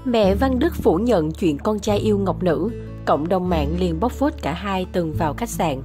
Mẹ Văn Đức phủ nhận chuyện con trai yêu Ngọc Nữ, cộng đồng mạng liền bóc phốt cả hai từng vào khách sạn.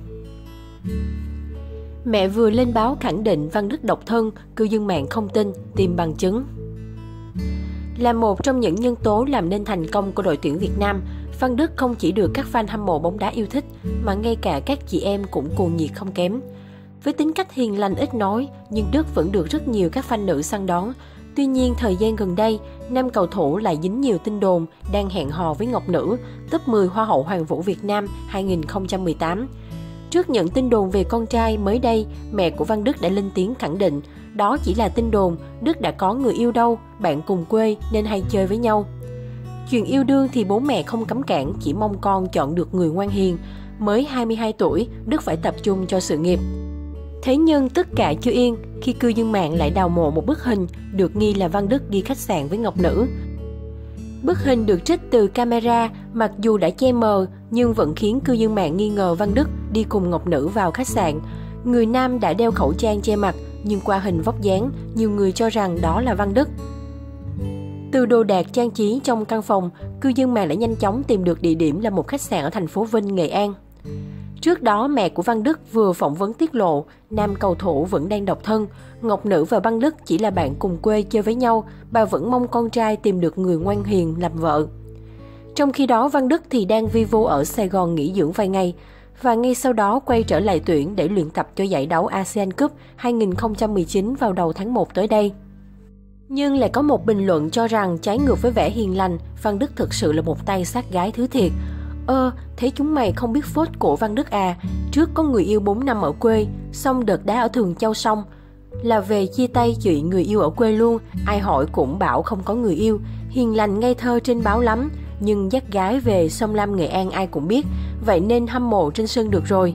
Mẹ vừa lên báo khẳng định Văn Đức độc thân, cư dân mạng không tin, tìm bằng chứng. Là một trong những nhân tố làm nên thành công của đội tuyển Việt Nam, Văn Đức không chỉ được các fan hâm mộ bóng đá yêu thích, mà ngay cả các chị em cũng cuồng nhiệt không kém. Với tính cách hiền lành ít nói, nhưng Đức vẫn được rất nhiều các fan nữ săn đón. Tuy nhiên, thời gian gần đây, nam cầu thủ lại dính nhiều tin đồn đang hẹn hò với Ngọc Nữ, top 10 Hoa hậu Hoàn vũ Việt Nam 2018. Trước những tin đồn về con trai, mới đây, mẹ của Văn Đức đã lên tiếng khẳng định đó chỉ là tin đồn, Đức đã có người yêu đâu, bạn cùng quê nên hay chơi với nhau. Chuyện yêu đương thì bố mẹ không cấm cản, chỉ mong con chọn được người ngoan hiền. Mới 22 tuổi, Đức phải tập trung cho sự nghiệp. Thế nhưng tất cả chưa yên khi cư dân mạng lại đào mộ một bức hình được nghi là Văn Đức đi khách sạn với Ngọc Nữ. Bức hình được trích từ camera, mặc dù đã che mờ nhưng vẫn khiến cư dân mạng nghi ngờ Văn Đức đi cùng Ngọc Nữ vào khách sạn. Người nam đã đeo khẩu trang che mặt, nhưng qua hình vóc dáng, nhiều người cho rằng đó là Văn Đức. Từ đồ đạc trang trí trong căn phòng, cư dân mạng đã nhanh chóng tìm được địa điểm là một khách sạn ở thành phố Vinh, Nghệ An. Trước đó, mẹ của Văn Đức vừa phỏng vấn tiết lộ, nam cầu thủ vẫn đang độc thân, Ngọc Nữ và Văn Đức chỉ là bạn cùng quê chơi với nhau, bà vẫn mong con trai tìm được người ngoan hiền làm vợ. Trong khi đó, Văn Đức thì đang vi vu ở Sài Gòn nghỉ dưỡng vài ngày, và ngay sau đó quay trở lại tuyển để luyện tập cho giải đấu ASEAN Cup 2019 vào đầu tháng 1 tới đây. Nhưng lại có một bình luận cho rằng trái ngược với vẻ hiền lành, Văn Đức thực sự là một tay sát gái thứ thiệt. Thế chúng mày không biết phốt của Văn Đức à? Trước có người yêu 4 năm ở quê, xong đợt đá ở Thường Châu xong là về chia tay chuyện người yêu ở quê luôn. Ai hỏi cũng bảo không có người yêu. Hiền lành ngây thơ trên báo lắm, nhưng dắt gái về Sông Lam Nghệ An ai cũng biết. Vậy nên hâm mộ trên sân được rồi.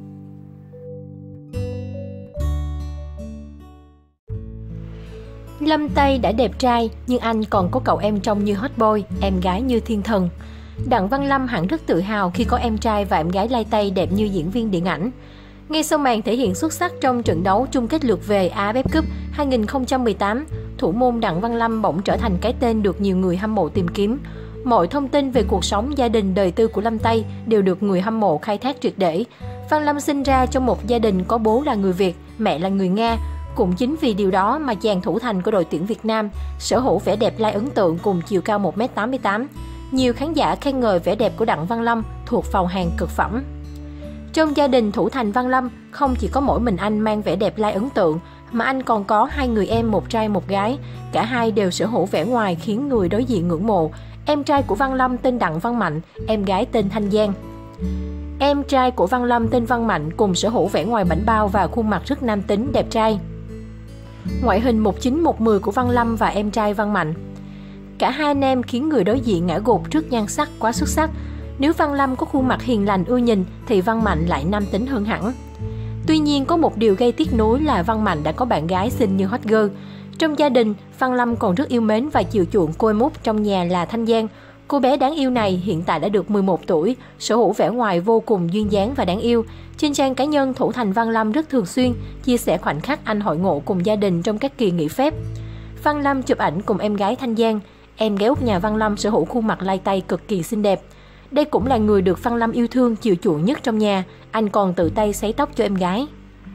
Lâm Tây đã đẹp trai, nhưng anh còn có cậu em trông như hot boy, em gái như thiên thần. Đặng Văn Lâm hẳn rất tự hào khi có em trai và em gái lai Tây đẹp như diễn viên điện ảnh. Ngay sau màn thể hiện xuất sắc trong trận đấu chung kết lượt về AFF Cup 2018, thủ môn Đặng Văn Lâm bỗng trở thành cái tên được nhiều người hâm mộ tìm kiếm. Mọi thông tin về cuộc sống, gia đình, đời tư của Lâm Tây đều được người hâm mộ khai thác triệt để. Văn Lâm sinh ra trong một gia đình có bố là người Việt, mẹ là người Nga. Cũng chính vì điều đó mà chàng thủ thành của đội tuyển Việt Nam sở hữu vẻ đẹp lai ấn tượng cùng chiều cao 1m88. Nhiều khán giả khen ngợi vẻ đẹp của Đặng Văn Lâm thuộc vào hàng cực phẩm. Trong gia đình thủ thành Văn Lâm, không chỉ có mỗi mình anh mang vẻ đẹp lai ấn tượng, mà anh còn có hai người em, một trai một gái. Cả hai đều sở hữu vẻ ngoài khiến người đối diện ngưỡng mộ. Em trai của Văn Lâm tên Đặng Văn Mạnh, em gái tên Thanh Giang. Em trai của Văn Lâm tên Văn Mạnh cùng sở hữu vẻ ngoài bảnh bao và khuôn mặt rất nam tính, đẹp trai. Ngoại hình 19110 của Văn Lâm và em trai Văn Mạnh. Cả hai anh em khiến người đối diện ngã gục trước nhan sắc quá xuất sắc. Nếu Văn Lâm có khuôn mặt hiền lành ưa nhìn thì Văn Mạnh lại nam tính hơn hẳn. Tuy nhiên có một điều gây tiếc nuối là Văn Mạnh đã có bạn gái xinh như hot girl. Trong gia đình, Văn Lâm còn rất yêu mến và chiều chuộng cô em út trong nhà là Thanh Giang. Cô bé đáng yêu này hiện tại đã được 11 tuổi, sở hữu vẻ ngoài vô cùng duyên dáng và đáng yêu. Trên trang cá nhân, thủ thành Văn Lâm rất thường xuyên chia sẻ khoảnh khắc anh hội ngộ cùng gia đình trong các kỳ nghỉ phép. Văn Lâm chụp ảnh cùng em gái Thanh Giang. Em gái út nhà Văn Lâm sở hữu khuôn mặt lai Tây cực kỳ xinh đẹp. Đây cũng là người được Văn Lâm yêu thương, chiều chuộng nhất trong nhà. Anh còn tự tay sấy tóc cho em gái.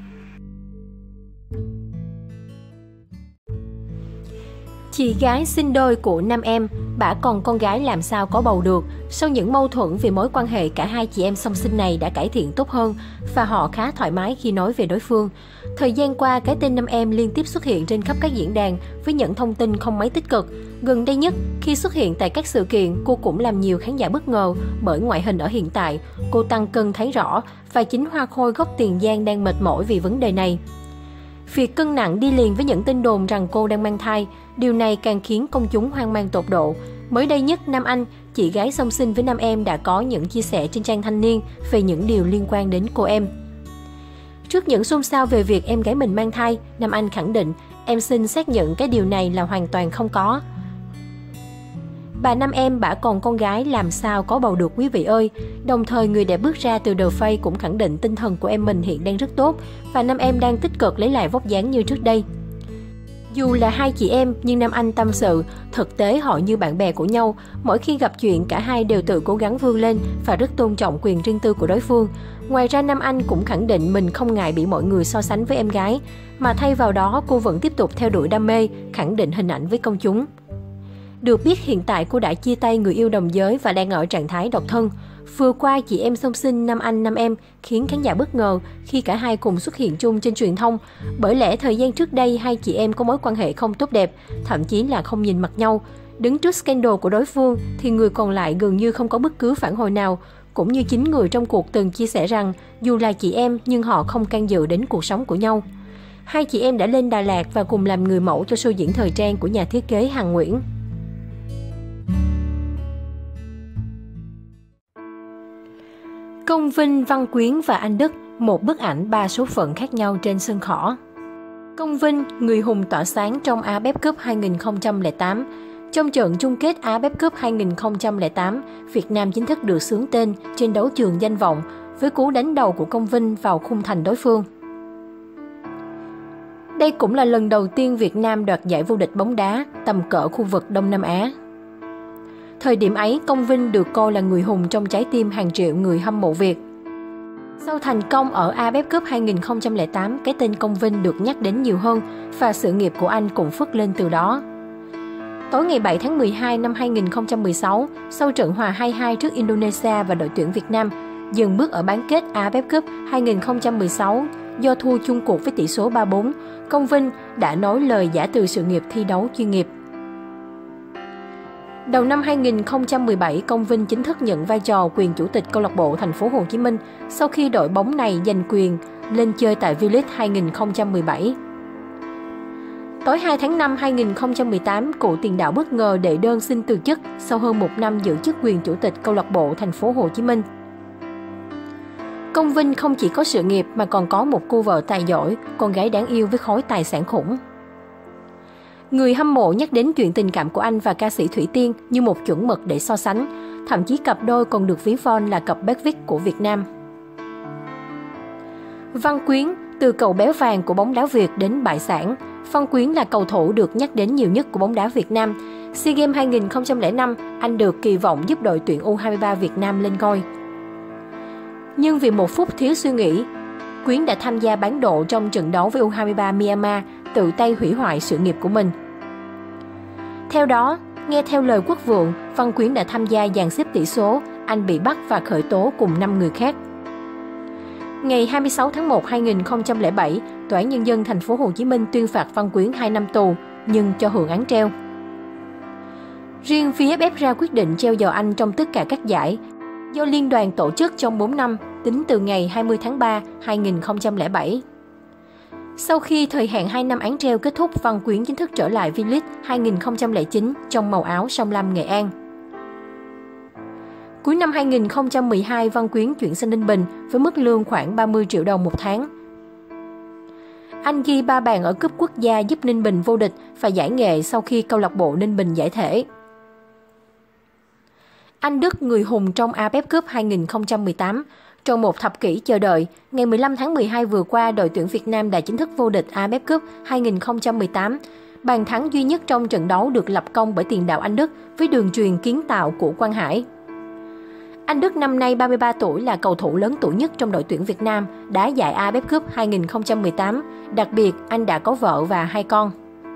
Chị gái sinh đôi của nam em, bả còn con gái làm sao có bầu được. Sau những mâu thuẫn về mối quan hệ, cả hai chị em song sinh này đã cải thiện tốt hơn và họ khá thoải mái khi nói về đối phương. Thời gian qua, cái tên nam em liên tiếp xuất hiện trên khắp các diễn đàn với những thông tin không mấy tích cực. Gần đây nhất, khi xuất hiện tại các sự kiện, cô cũng làm nhiều khán giả bất ngờ bởi ngoại hình ở hiện tại. Cô tăng cân thấy rõ và chính Hoa Khôi gốc Tiền Giang đang mệt mỏi vì vấn đề này. Việc cân nặng đi liền với những tin đồn rằng cô đang mang thai, điều này càng khiến công chúng hoang mang tột độ. Mới đây nhất, Nam Anh, chị gái song sinh với nam em đã có những chia sẻ trên trang Thanh Niên về những điều liên quan đến cô em. Trước những xôn xao về việc em gái mình mang thai, Nam Anh khẳng định em xin xác nhận cái điều này là hoàn toàn không có. Bà nam em bả còn con gái làm sao có bầu được quý vị ơi. Đồng thời người đẹp bước ra từ The Face cũng khẳng định tinh thần của em mình hiện đang rất tốt và nam em đang tích cực lấy lại vóc dáng như trước đây. Dù là hai chị em nhưng Nam Anh tâm sự, thực tế họ như bạn bè của nhau. Mỗi khi gặp chuyện, cả hai đều tự cố gắng vươn lên và rất tôn trọng quyền riêng tư của đối phương. Ngoài ra, Nam Anh cũng khẳng định mình không ngại bị mọi người so sánh với em gái, mà thay vào đó cô vẫn tiếp tục theo đuổi đam mê, khẳng định hình ảnh với công chúng. Được biết hiện tại cô đã chia tay người yêu đồng giới và đang ở trạng thái độc thân. Vừa qua, chị em song sinh Nam Anh Nam Em khiến khán giả bất ngờ khi cả hai cùng xuất hiện chung trên truyền thông. Bởi lẽ thời gian trước đây hai chị em có mối quan hệ không tốt đẹp, thậm chí là không nhìn mặt nhau. Đứng trước scandal của đối phương thì người còn lại gần như không có bất cứ phản hồi nào. Cũng như chính người trong cuộc từng chia sẻ rằng dù là chị em nhưng họ không can dự đến cuộc sống của nhau. Hai chị em đã lên Đà Lạt và cùng làm người mẫu cho show diễn thời trang của nhà thiết kế Hằng Nguyễn. Công Vinh, Văn Quyến và Anh Đức, một bức ảnh ba số phận khác nhau trên sân khỏ. Công Vinh, người hùng tỏa sáng trong AFF Cup 2008. Trong trận chung kết AFF Cup 2008, Việt Nam chính thức được xướng tên trên đấu trường danh vọng với cú đánh đầu của Công Vinh vào khung thành đối phương. Đây cũng là lần đầu tiên Việt Nam đoạt giải vô địch bóng đá tầm cỡ khu vực Đông Nam Á. Thời điểm ấy, Công Vinh được coi là người hùng trong trái tim hàng triệu người hâm mộ Việt. Sau thành công ở AFF Cup 2008, cái tên Công Vinh được nhắc đến nhiều hơn và sự nghiệp của anh cũng phất lên từ đó. Tối ngày 7 tháng 12 năm 2016, sau trận hòa 2-2 trước Indonesia và đội tuyển Việt Nam, dừng bước ở bán kết AFF Cup 2016 do thua chung cuộc với tỷ số 3-4, Công Vinh đã nói lời giã từ sự nghiệp thi đấu chuyên nghiệp. Đầu năm 2017, Công Vinh chính thức nhận vai trò quyền chủ tịch câu lạc bộ Thành phố Hồ Chí Minh sau khi đội bóng này giành quyền lên chơi tại V-League 2017. Tối 2 tháng 5 2018, cựu tiền đạo bất ngờ đệ đơn xin từ chức sau hơn một năm giữ chức quyền chủ tịch câu lạc bộ Thành phố Hồ Chí Minh. Công Vinh không chỉ có sự nghiệp mà còn có một cô vợ tài giỏi, con gái đáng yêu với khối tài sản khủng. Người hâm mộ nhắc đến chuyện tình cảm của anh và ca sĩ Thủy Tiên như một chuẩn mực để so sánh, thậm chí cặp đôi còn được ví von là cặp best viết của Việt Nam. Văn Quyến, từ cậu béo vàng của bóng đá Việt đến bại sản, Văn Quyến là cầu thủ được nhắc đến nhiều nhất của bóng đá Việt Nam. SEA Games 2005, anh được kỳ vọng giúp đội tuyển U23 Việt Nam lên ngôi. Nhưng vì một phút thiếu suy nghĩ, Quyến đã tham gia bán độ trong trận đấu với U23 Myanmar, tự tay hủy hoại sự nghiệp của mình. Theo đó, nghe theo lời quốc vượng, Văn Quyến đã tham gia dàn xếp tỷ số, anh bị bắt và khởi tố cùng 5 người khác. Ngày 26 tháng 1 2007, Tòa án Nhân dân Thành phố Hồ Chí Minh tuyên phạt Văn Quyến 2 năm tù, nhưng cho hưởng án treo. Riêng VFF ra quyết định treo giò anh trong tất cả các giải, do liên đoàn tổ chức trong 4 năm, tính từ ngày 20 tháng 3 2007. Sau khi thời hạn 2 năm án treo kết thúc, Văn Quyến chính thức trở lại V-League 2009 trong màu áo Sông Lam Nghệ An. Cuối năm 2012, Văn Quyến chuyển sang Ninh Bình với mức lương khoảng 30 triệu đồng một tháng. Anh ghi 3 bàn ở cúp quốc gia giúp Ninh Bình vô địch và giải nghệ sau khi câu lạc bộ Ninh Bình giải thể. Anh Đức, người hùng trong AFF Cup 2018. Trong một thập kỷ chờ đợi, ngày 15 tháng 12 vừa qua, đội tuyển Việt Nam đã chính thức vô địch AFF Cup 2018. Bàn thắng duy nhất trong trận đấu được lập công bởi tiền đạo Anh Đức với đường chuyền kiến tạo của Quang Hải. Anh Đức năm nay 33 tuổi, là cầu thủ lớn tuổi nhất trong đội tuyển Việt Nam, đá giải AFF Cup 2018. Đặc biệt, anh đã có vợ và 2 con.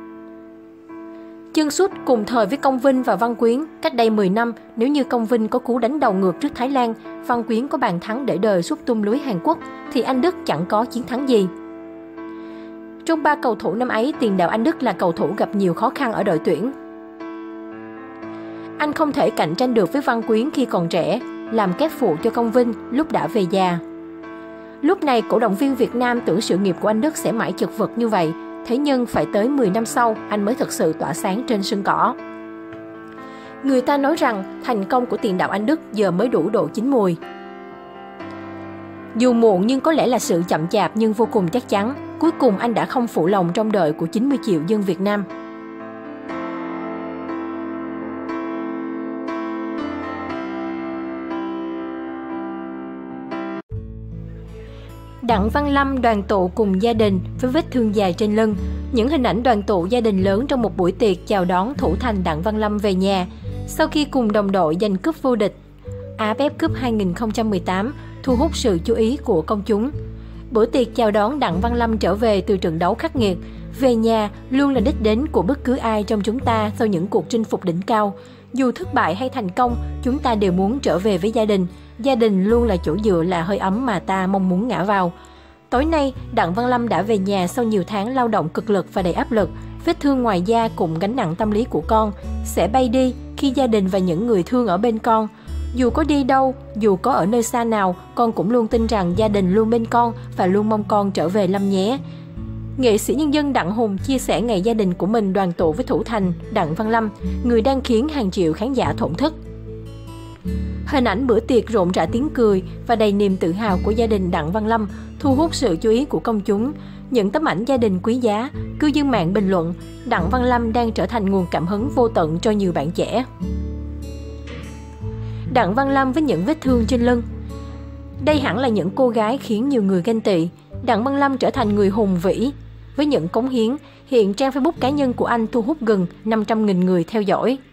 Chân sút cùng thời với Công Vinh và Văn Quyến. Cách đây 10 năm, nếu như Công Vinh có cú đánh đầu ngược trước Thái Lan, Văn Quyến có bàn thắng để đời sút tung lưới Hàn Quốc, thì Anh Đức chẳng có chiến thắng gì. Trong 3 cầu thủ năm ấy, tiền đạo Anh Đức là cầu thủ gặp nhiều khó khăn ở đội tuyển. Anh không thể cạnh tranh được với Văn Quyến khi còn trẻ, làm kép phụ cho Công Vinh lúc đã về già. Lúc này, cổ động viên Việt Nam tưởng sự nghiệp của Anh Đức sẽ mãi chật vật như vậy, thế nhưng phải tới 10 năm sau, anh mới thực sự tỏa sáng trên sân cỏ. Người ta nói rằng thành công của tiền đạo Anh Đức giờ mới đủ độ chín mùi. Dù muộn nhưng có lẽ là sự chậm chạp nhưng vô cùng chắc chắn. Cuối cùng anh đã không phụ lòng trong đợi của 90 triệu dân Việt Nam. Đặng Văn Lâm đoàn tụ cùng gia đình với vết thương dài trên lưng. Những hình ảnh đoàn tụ gia đình lớn trong một buổi tiệc chào đón thủ thành Đặng Văn Lâm về nhà sau khi cùng đồng đội giành cúp vô địch AFF Cup 2018 thu hút sự chú ý của công chúng. Bữa tiệc chào đón Đặng Văn Lâm trở về từ trận đấu khắc nghiệt. Về nhà luôn là đích đến của bất cứ ai trong chúng ta sau những cuộc chinh phục đỉnh cao. Dù thất bại hay thành công, chúng ta đều muốn trở về với gia đình. Gia đình luôn là chỗ dựa, là hơi ấm mà ta mong muốn ngã vào. Tối nay, Đặng Văn Lâm đã về nhà sau nhiều tháng lao động cực lực và đầy áp lực. Vết thương ngoài da cùng gánh nặng tâm lý của con sẽ bay đi khi gia đình và những người thương ở bên con. Dù có đi đâu, dù có ở nơi xa nào, con cũng luôn tin rằng gia đình luôn bên con và luôn mong con trở về Lâm nhé. Nghệ sĩ nhân dân Đặng Hùng chia sẻ ngày gia đình của mình đoàn tụ với thủ thành Đặng Văn Lâm, người đang khiến hàng triệu khán giả thổn thức. Hình ảnh bữa tiệc rộn rã tiếng cười và đầy niềm tự hào của gia đình Đặng Văn Lâm thu hút sự chú ý của công chúng. Những tấm ảnh gia đình quý giá, cư dân mạng bình luận, Đặng Văn Lâm đang trở thành nguồn cảm hứng vô tận cho nhiều bạn trẻ. Đặng Văn Lâm với những vết thương trên lưng. Đây hẳn là những cô gái khiến nhiều người ganh tị. Đặng Văn Lâm trở thành người hùng vĩ với những cống hiến. Hiện trang Facebook cá nhân của anh thu hút gần 500.000 người theo dõi.